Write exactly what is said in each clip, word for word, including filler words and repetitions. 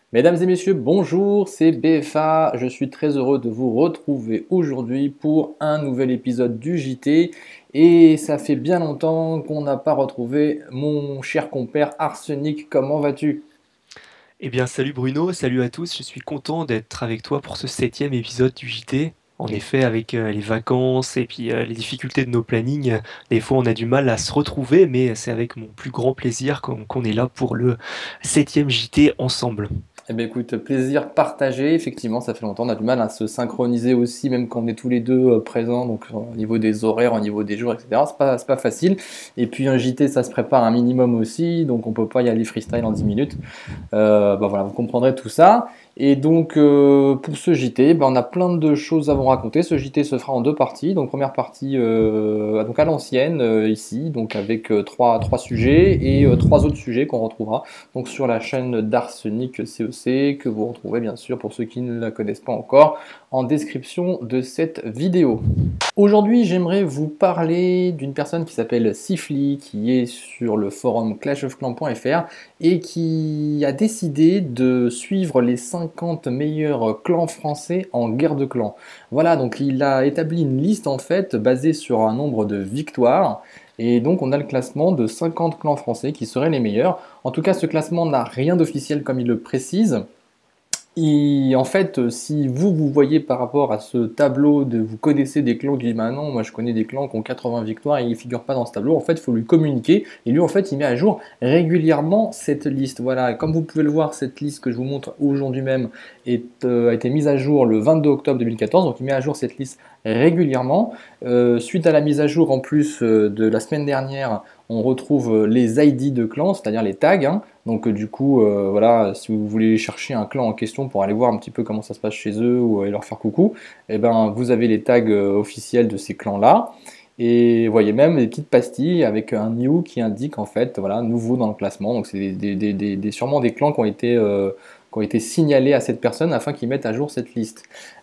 Mesdames et messieurs, bonjour, c'est B F A. Je suis très heureux de vous retrouver aujourd'hui pour un nouvel épisode du J T. Et ça fait bien longtemps qu'on n'a pas retrouvé mon cher compère Arsenic. Comment vas-tu? Eh bien, salut Bruno, salut à tous. Je suis content d'être avec toi pour ce septième épisode du J T. En Et effet, avec euh, les vacances et puis euh, les difficultés de nos plannings, euh, des fois on a du mal à se retrouver, mais c'est avec mon plus grand plaisir qu'on qu'on est là pour le septième J T ensemble. Eh bien écoute, plaisir partagé. Effectivement, ça fait longtemps, on a du mal à se synchroniser aussi, même quand on est tous les deux euh, présents, donc euh, au niveau des horaires, au niveau des jours, et cetera. C'est pas, c'est pas facile. Et puis un J T, ça se prépare un minimum aussi, donc on peut pas y aller freestyle en dix minutes. Euh, bah voilà, vous comprendrez tout ça. Et donc, euh, pour ce J T, bah, on a plein de choses à vous raconter. Ce J T se fera en deux parties. Donc, première partie euh, donc à l'ancienne, euh, ici, donc avec euh, trois, trois sujets et euh, trois autres sujets qu'on retrouvera donc sur la chaîne d'Arsenic C E C, que vous retrouvez bien sûr, pour ceux qui ne la connaissent pas encore, en description de cette vidéo. Aujourd'hui, j'aimerais vous parler d'une personne qui s'appelle Sifli, qui est sur le forum clash of clans point F R et qui a décidé de suivre les cinquante meilleurs clans français en guerre de clans. Voilà, donc il a établi une liste en fait basée sur un nombre de victoires. Et donc on a le classement de cinquante clans français qui seraient les meilleurs. En tout cas, ce classement n'a rien d'officiel comme il le précise. Et en fait, euh, si vous, vous voyez par rapport à ce tableau, de, vous connaissez des clans qui disent bah non, moi je connais des clans qui ont quatre-vingts victoires et ils ne figurent pas dans ce tableau, en fait, il faut lui communiquer. Et lui, en fait, il met à jour régulièrement cette liste. Voilà, et comme vous pouvez le voir, cette liste que je vous montre aujourd'hui même est, euh, a été mise à jour le vingt-deux octobre deux mille quatorze, donc il met à jour cette liste régulièrement. Euh, suite à la mise à jour en plus euh, de la semaine dernière, on retrouve euh, les I D de clans, c'est-à-dire les tags, hein. Donc euh, du coup, euh, voilà, si vous voulez chercher un clan en question pour aller voir un petit peu comment ça se passe chez eux ou aller leur faire coucou, eh ben, vous avez les tags euh, officiels de ces clans-là. Et vous voyez même des petites pastilles avec un new qui indique en fait, voilà, nouveau dans le classement. Donc c'est des, des- des- des- des- sûrement des clans qui ont été, euh, qui ont été signalés à cette personne afin qu'ils mettent à jour cette liste.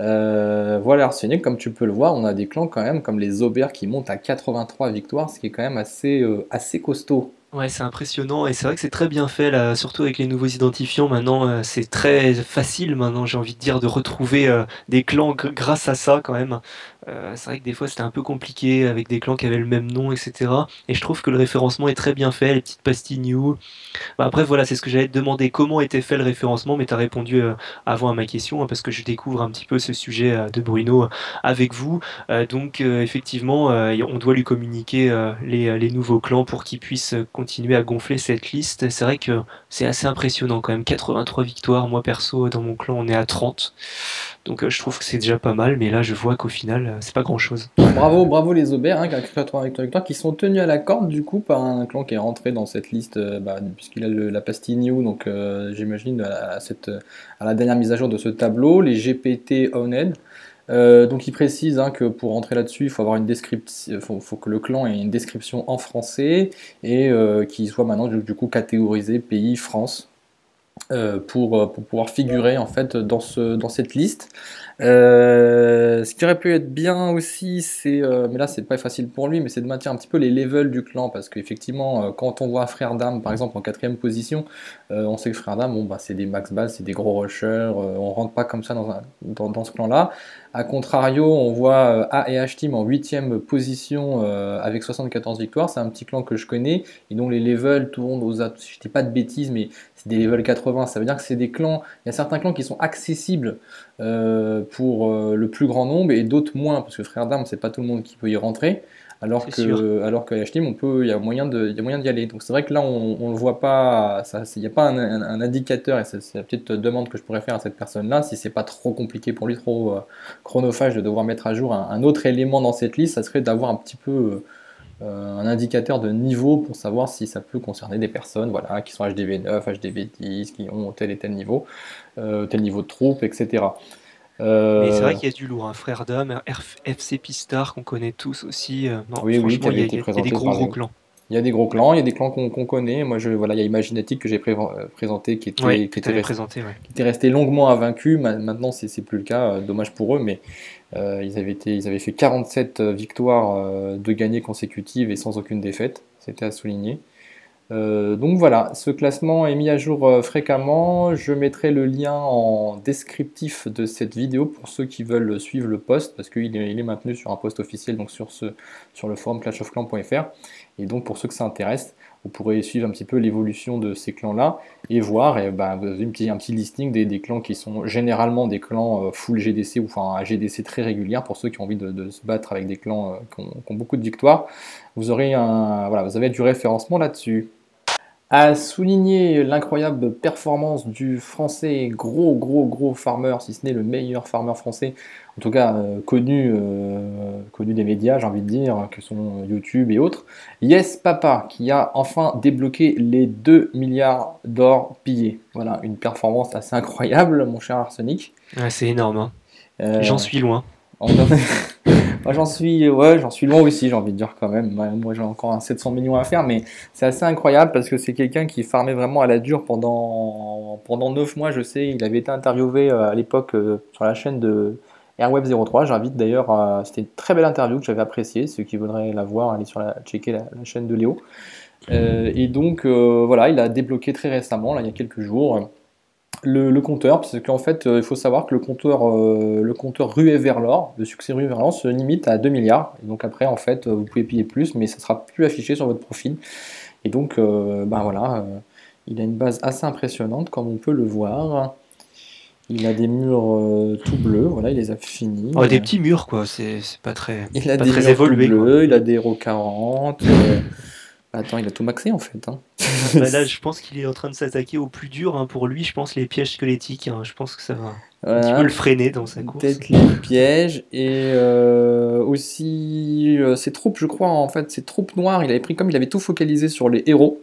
Euh, voilà, Arsenic, comme tu peux le voir, on a des clans quand même comme les Aubert qui montent à quatre-vingt-trois victoires, ce qui est quand même assez, euh, assez costaud. Ouais, c'est impressionnant et c'est vrai que c'est très bien fait là, surtout avec les nouveaux identifiants. Maintenant, euh, c'est très facile maintenant, j'ai envie de dire, de retrouver euh, des clans gr- grâce à ça quand même. Euh, c'est vrai que des fois c'était un peu compliqué avec des clans qui avaient le même nom, et cetera. Et je trouve que le référencement est très bien fait, les petites pastilles new. Bah, après, voilà, c'est ce que j'allais te demander, comment était fait le référencement, mais tu as répondu euh, avant à ma question, hein, parce que je découvre un petit peu ce sujet euh, de Bruno euh, avec vous. Euh, donc, euh, effectivement, euh, on doit lui communiquer euh, les, les nouveaux clans pour qu'il puisse euh, continuer à gonfler cette liste. C'est vrai que c'est assez impressionnant quand même, quatre-vingt-trois victoires. Moi, perso, dans mon clan, on est à trente. Donc, euh, je trouve que c'est déjà pas mal, mais là, je vois qu'au final, euh, c'est pas grand-chose. Bravo, bravo les Aubert, hein, qui a quatre-vingts victoires, qui sont tenus à la corde du coup par un clan qui est rentré dans cette liste, euh, bah, puisqu'il a le- la pastille New, donc euh, j'imagine à, à cette, à la dernière mise à jour de ce tableau, les G P T Owned. Euh, donc il précise hein, que pour rentrer là-dessus, il faut avoir une description, faut, faut que le clan ait une description en français et euh, qu'il soit maintenant du, du coup catégorisé pays France euh, pour, euh, pour pouvoir figurer en fait dans, ce, dans cette liste. Euh, ce qui aurait pu être bien aussi, c'est, euh, mais là c'est pas facile pour lui, mais c'est de maintenir un petit peu les levels du clan parce qu'effectivement, euh, quand on voit Frère d'Armes par exemple en quatrième position, euh, on sait que Frère d'Armes, bon, bah, c'est des max balles, c'est des gros rushers, euh, on rentre pas comme ça dans, un- dans, dans ce clan-là. A contrario, on voit euh, A et H-Team en huitième position euh, avec soixante-quatorze victoires, c'est un petit clan que je connais et dont les levels tournent aux, at- si je dis pas de bêtises, mais c'est des levels quatre-vingts, ça veut dire que c'est des clans, il y a certains clans qui sont accessibles euh, pour euh, le plus grand nombre et d'autres moins, parce que Frères d'Armes, c'est pas tout le monde qui peut y rentrer, alors C'est sûr. que, alors que H T M, on peut, il y a moyen de, il y a moyen d'y aller. Donc c'est vrai que là, on, on le voit pas, ça, il n'y a pas un, un- un indicateur, et c'est c'est la petite demande que je pourrais faire à cette personne-là, si c'est pas trop compliqué pour lui, trop euh, chronophage de devoir mettre à jour un, un autre élément dans cette liste, ça serait d'avoir un petit peu euh, un indicateur de niveau pour savoir si ça peut concerner des personnes voilà, qui sont H D V neuf, H D V dix, qui ont tel et tel niveau, euh, tel niveau de troupe, et cetera. Mais c'est vrai Euh, qu'il y a du lourd, hein. Frère d'Homme, F C Pistar qu'on connaît tous aussi. euh, non, oui, oui, qui franchement, il y avait a, été il y a- il y a des présenté gros par gros les. clans. Il y a des gros clans, il y a des clans qu'on qu'on connaît. Moi, je, voilà, il y a Imaginetic que j'ai pré- euh, présenté qui Ouais, était, qui que tu était, avais resté, présenté, ouais. qui était resté longuement invaincu. Ma- Maintenant, c'est c'est plus le cas. euh, Dommage pour eux, mais euh, ils avaient été, ils avaient fait quarante-sept victoires euh, de gagnées consécutives et sans aucune défaite. C'était à souligner. Euh, donc voilà, ce classement est mis à jour euh, fréquemment. Je mettrai le lien en descriptif de cette vidéo pour ceux qui veulent suivre le post, parce qu'il est, il est maintenu sur un post officiel, donc sur, ce, sur le forum clash of clans point F R. Et donc pour ceux que ça intéresse, vous pourrez suivre un petit peu l'évolution de ces clans-là et voir et bah, vous avez un petit, un petit listing des, des clans qui sont généralement des clans euh, full G D C ou enfin à G D C très régulière pour ceux qui ont envie de, de se battre avec des clans euh, qui, ont, qui ont beaucoup de victoires. Vous aurez un, voilà, vous avez du référencement là-dessus. À souligner l'incroyable performance du français, gros gros gros farmer, si ce n'est le meilleur farmer français, en tout cas euh, connu, euh, connu des médias, j'ai envie de dire, que sont YouTube et autres. Yes Papa, qui a enfin débloqué les deux milliards d'or pillés. Voilà, une performance assez incroyable, mon cher Arsenic. Ouais, c'est énorme, hein. Euh, J'en suis loin. on en- Moi j'en suis, ouais, j'en suis loin aussi, j'ai envie de dire quand même. Moi moi, j'ai encore un sept cents millions à faire, mais c'est assez incroyable parce que c'est quelqu'un qui farmait vraiment à la dure pendant, pendant neuf mois, je sais. Il avait été interviewé euh, à l'époque euh, sur la chaîne de Airwave zéro trois. J'invite d'ailleurs, à- c'était une très belle interview que j'avais appréciée. Ceux qui voudraient la voir, allez sur la, checker la, la chaîne de Léo. Euh, et donc euh, voilà, il a débloqué très récemment, là, il y a quelques jours. Le, le compteur, parce qu'en fait, euh, il faut savoir que le compteur, euh, le compteur ruée vers l'or, le succès ruée vers l'or, se limite à deux milliards. Et donc après, en fait, euh, vous pouvez payer plus, mais ça sera plus affiché sur votre profil. Et donc, euh, ben voilà, euh, il a une base assez impressionnante, comme on peut le voir. Il a des murs euh, tout bleus, voilà, il les a finis. Oh, des Euh, petits murs, quoi. C'est c'est pas très, il a pas des très murs tout évolué, quoi. bleus, il a des héros quarante. euh, Attends, il a tout maxé en fait, hein. Bah là, je pense qu'il est en train de s'attaquer au plus dur, hein. Pour lui, je pense les pièges squelettiques, hein. Je pense que ça va un petit peu le Voilà, freiner dans sa course. peut-être les pièges et euh, aussi euh, ses troupes, je crois en fait, ses troupes noires. Il avait pris comme il avait tout focalisé sur les héros.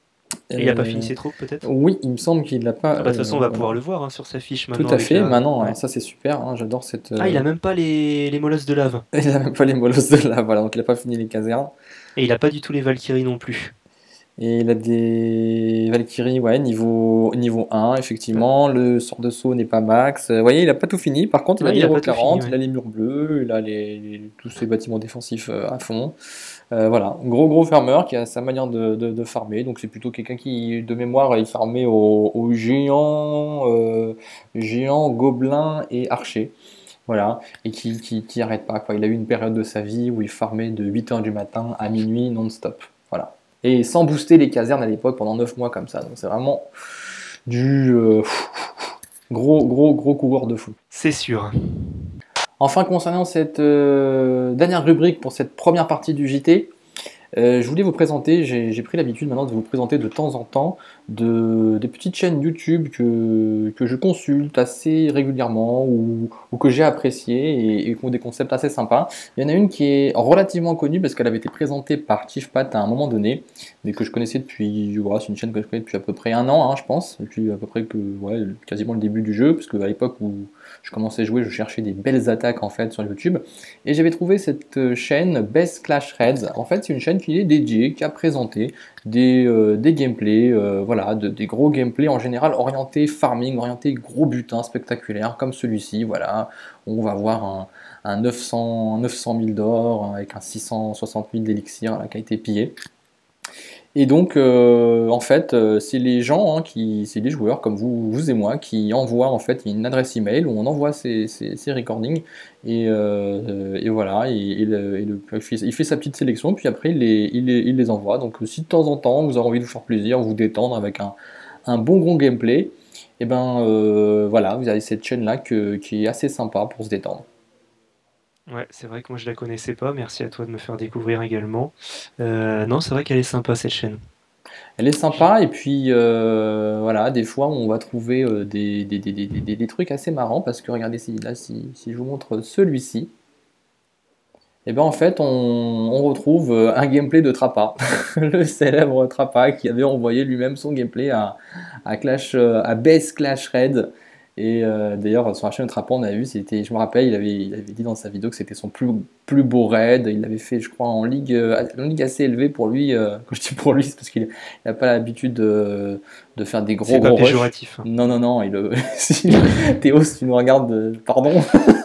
Et il a pas Euh, fini ses troupes, peut-être? oui, il me semble qu'il l'a pas. Ah bah de toute façon, on va euh, pouvoir le voir, hein, sur sa fiche Tout maintenant à avec fait. la. Maintenant, hein, Ouais. ça c'est super. Hein, j'adore cette. Ah, il euh, a même pas les, les molosses de lave. Il a même pas les molosses de là. Voilà, donc il a pas fini les casernes. Et il a pas du tout les Valkyries non plus. Et il a des Valkyries, ouais, niveau, niveau un, effectivement. Le sort de saut n'est pas max. Euh, Vous voyez, il a pas tout fini. Par contre, il a Ouais, des il a héros pas tout fini, quarante, il ouais. a les murs bleus, il a les, les- tous ses bâtiments défensifs euh, à fond. Euh, voilà, gros gros farmer qui a sa manière de, de- de farmer. Donc c'est plutôt quelqu'un qui, de mémoire, il farmait aux, aux géants, euh, géants, gobelins et archers. Voilà, et qui, qui, qui arrête pas, quoi. Il a eu une période de sa vie où il farmait de huit heures du matin à minuit non-stop. Voilà. Et sans booster les casernes à l'époque pendant neuf mois comme ça. Donc c'est vraiment du euh, gros, gros, gros coureur de fou. C'est sûr. Enfin, concernant cette euh, dernière rubrique pour cette première partie du J T, euh, je voulais vous présenter, j'ai j'ai pris l'habitude maintenant de vous présenter de temps en temps de, des petites chaînes YouTube que, que je consulte assez régulièrement ou, ou que j'ai appréciées et, et qui ont des concepts assez sympas. Il y en a une qui est relativement connue parce qu'elle avait été présentée par TiffPat à un moment donné, mais que je connaissais depuis, voilà, c'est une chaîne que je connais depuis à peu près un an, hein, je pense, depuis à peu près que, ouais, quasiment le début du jeu, parce qu'à l'époque où je commençais à jouer, je cherchais des belles attaques en fait sur YouTube. Et j'avais trouvé cette chaîne Best Clash Reds. En fait, c'est une chaîne qui est dédiée, qui a présenté des, euh, des gameplays, euh, voilà, de- des gros gameplays en général orientés farming, orientés gros butins spectaculaires, comme celui-ci. Voilà, on va voir un, un neuf cents, neuf cent mille d'or avec un six cent soixante mille d'élixir là, qui a été pillé. Et donc, euh, en fait, euh, c'est les gens, hein, qui, c'est les joueurs comme vous, vous et moi, qui envoient en fait une adresse email où on envoie ces, ces, ces recordings et, euh, et voilà, et, et le- et le- il, fait, il fait sa petite sélection, puis après il les, il les, il les envoie. Donc, si de temps en temps vous avez envie de vous faire plaisir, vous détendre avec un, un bon gros gameplay, et ben euh, voilà, vous avez cette chaîne là que, qui est assez sympa pour se détendre. Ouais, c'est vrai que moi je la connaissais pas. Merci à toi de me faire découvrir également. Euh, non, c'est vrai qu'elle est sympa cette chaîne. Elle est sympa et puis euh, voilà, des fois on va trouver euh, des, des, des, des, des- des trucs assez marrants parce que regardez si, là si, si je vous montre celui-ci, et ben en fait on, on retrouve euh, un gameplay de Trappa, le célèbre Trappa qui avait envoyé lui-même son gameplay à, à Clash, euh, à Best Clash Red. Et euh, d'ailleurs sur la chaîne Trappa on a vu, c'était, je me rappelle, il avait, il avait dit dans sa vidéo que c'était son plus, plus beau raid. Il l'avait fait je crois en ligue, euh, en ligue assez élevée pour lui. Euh, quand je dis pour lui c'est parce qu'il n'a pas l'habitude de, de faire des gros C'est pas gros rushs. péjoratif, hein. Non non non, il, si- Théo si tu nous regardes, euh, pardon.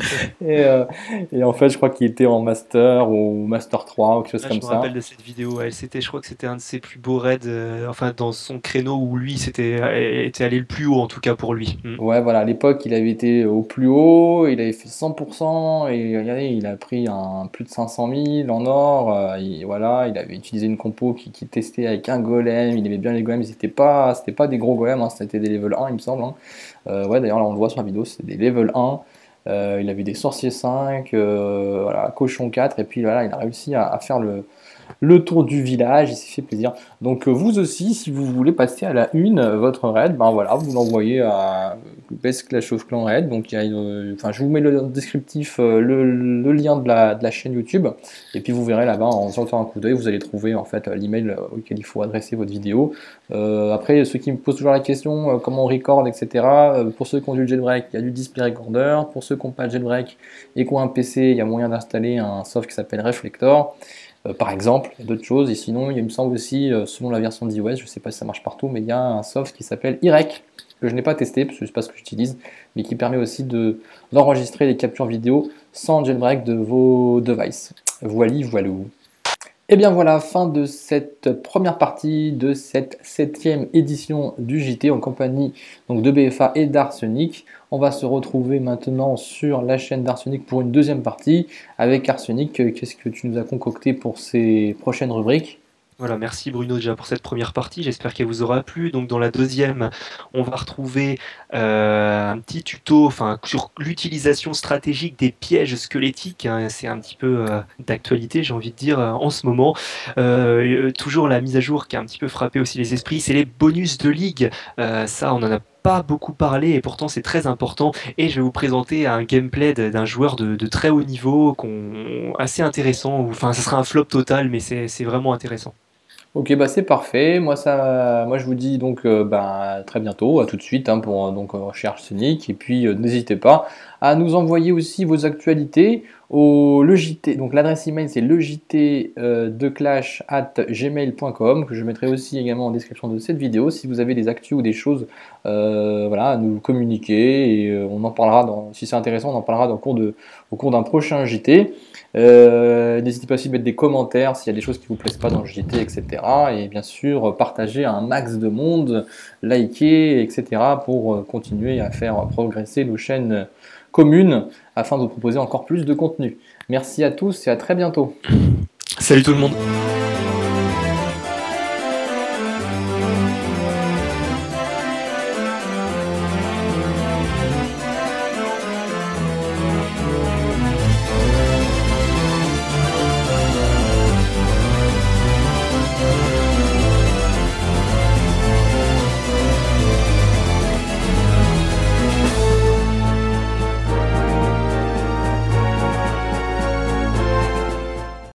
Et, euh, et en fait, je crois qu'il était en Master ou Master trois ou quelque chose Ah, je comme me ça. rappelle de cette vidéo, ouais, c'était, je crois que c'était un de ses plus beaux raids, euh, enfin dans son créneau où lui c'était euh, était allé le plus haut en tout cas pour lui. Mm. Ouais, voilà, à l'époque, il avait été au plus haut, il avait fait cent pour cent, et regardez, il a pris un plus de cinq cent mille en or, euh, il- voilà, il avait utilisé une compo qui, qui testait avec un golem, il aimait bien les golems, c'était pas, c'était pas des gros golems, hein, c'était des level un, il me semble, hein. Euh, ouais, d'ailleurs, là, on le voit sur la vidéo, c'est des level un, euh, il avait des sorciers cinq, euh, voilà, cochon quatre, et puis voilà, il a réussi à, à faire le, le tour du village, il s'est fait plaisir. Donc euh, vous aussi, si vous voulez passer à la une, euh, votre raid, ben voilà, vous l'envoyez à Best Clash of Clans Raid. Donc il y a une- enfin, je vous mets le descriptif, euh, le, le lien de la, de la chaîne YouTube, et puis vous verrez là-bas en jetant un coup d'œil, vous allez trouver en fait l'email auquel il faut adresser votre vidéo. Euh, après, ceux qui me posent toujours la question, euh, comment on record, et cetera. euh, pour ceux qui ont du jailbreak, il y a du display recorder. Pour ceux qui n'ont pas de jailbreak et qui ont un P C, il y a moyen d'installer un soft qui s'appelle Reflector. Euh, par exemple, il y a d'autres choses. Et sinon, il me semble aussi, euh, selon la version d'iOS, je ne sais pas si ça marche partout, mais il y a un soft qui s'appelle iRec, que je n'ai pas testé, parce que je ne sais pas ce que j'utilise, mais qui permet aussi de, d'enregistrer les captures vidéo sans jailbreak de vos devices. Voili, voilou. Et bien voilà, fin de cette première partie de cette septième édition du J T en compagnie donc, de B F A et d'Arsenic. On va se retrouver maintenant sur la chaîne d'Arsenic pour une deuxième partie. Avec Arsenic, qu'est-ce que tu nous as concocté pour ces prochaines rubriques? Voilà, merci Bruno déjà pour cette première partie, j'espère qu'elle vous aura plu. Donc dans la deuxième, on va retrouver euh, un petit tuto enfin, sur l'utilisation stratégique des pièges squelettiques, hein. C'est un petit peu euh, d'actualité, j'ai envie de dire, euh, en ce moment. Euh, euh, toujours la mise à jour qui a un petit peu frappé aussi les esprits, c'est les bonus de ligue. Euh, ça, on en a pas beaucoup parlé et pourtant c'est très important, et je vais vous présenter un gameplay de- d'un joueur de, de très haut niveau qu'on assez intéressant, enfin ça sera un flop total mais c'est c'est vraiment intéressant. Ok, bah c'est parfait. Moi, ça, moi, je vous dis donc euh, bah, à très bientôt, à tout de suite hein, pour euh, donc euh, recherche Sonic. Et puis euh, n'hésitez pas à nous envoyer aussi vos actualités au le J T. Donc l'adresse email c'est le J T euh, de clash at gmail point com que je mettrai aussi également en description de cette vidéo si vous avez des actus ou des choses euh, voilà, à nous communiquer et euh, on en parlera dans, si c'est intéressant, on en parlera dans, le cours de, au cours d'un prochain J T. Euh, n'hésitez pas aussi à mettre des commentaires s'il y a des choses qui ne vous plaisent pas dans le J T, et cetera. Et bien sûr, partager à un max de monde, liker, et cetera pour continuer à faire progresser nos chaînes communes afin de vous proposer encore plus de contenu. Merci à tous et à très bientôt. Salut tout le monde!